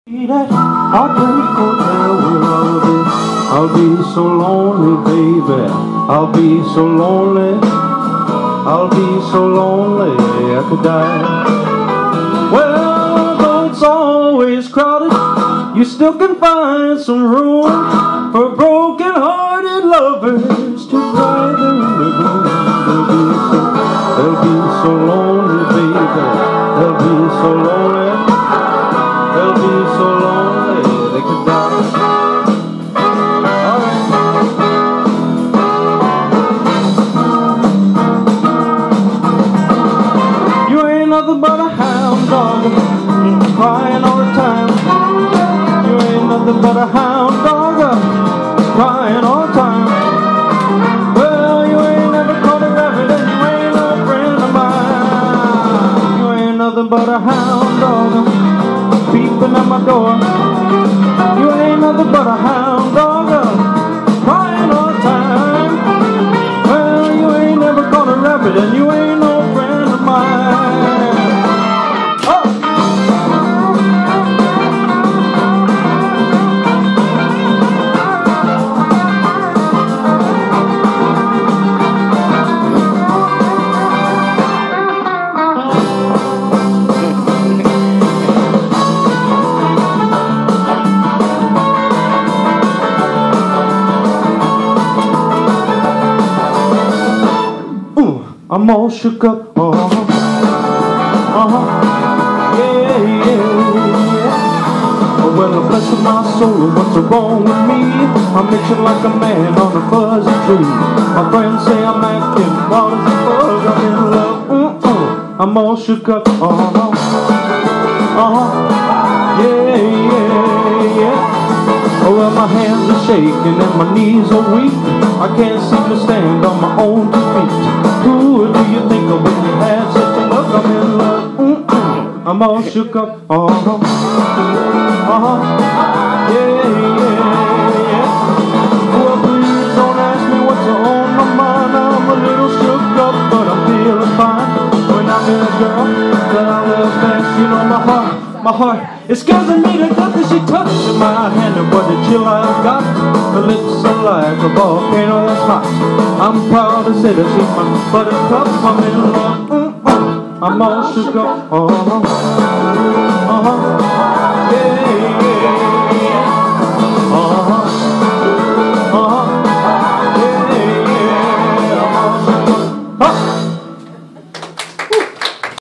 That heartbreak hotel where I'll be so lonely, baby. I'll be so lonely. I'll be so lonely I could die. Well, though it's always crowded, you still can find some room for broken-hearted lovers to cry their inner gloom. They'll be so lonely, baby. They'll be so lonely. They'll be so lonely they could die. All right. You ain't nothing but a hound dog, crying all the time. You ain't nothing but a hound dog, crying all the time. Well, you ain't never caught a rabbit and you ain't no friend of mine. You ain't nothing but a hound dog peeping at my door. You ain't nothing but a hound dog, crying all the time. Well, you ain't never caught a rabbit and you ain't no friend of mine. I'm all shook up, yeah, yeah, yeah. Oh, well, bless my soul, what's wrong with me? I'm itching like a man on a fuzzy tree. My friends say I'm acting wild as a bug, I'm in love, I'm all shook up, yeah, yeah, yeah. Oh, well, my hands are shaking and my knees are weak. I can't seem to stand on my own 2 feet. Who do you think of when you have such a look? I'm in love, I'm all shook up, yeah, yeah, yeah. Well, please don't ask me what's on my mind. I'm a little shook up, but I'm feeling fine. When I met a girl that I love best, you know my heart, it scares me to death as she touches my hand. And what a chill I've got, the lips are like a volcano that's hot. I'm proud to say that she's my buttercup. I'm in love, I'm all shook up,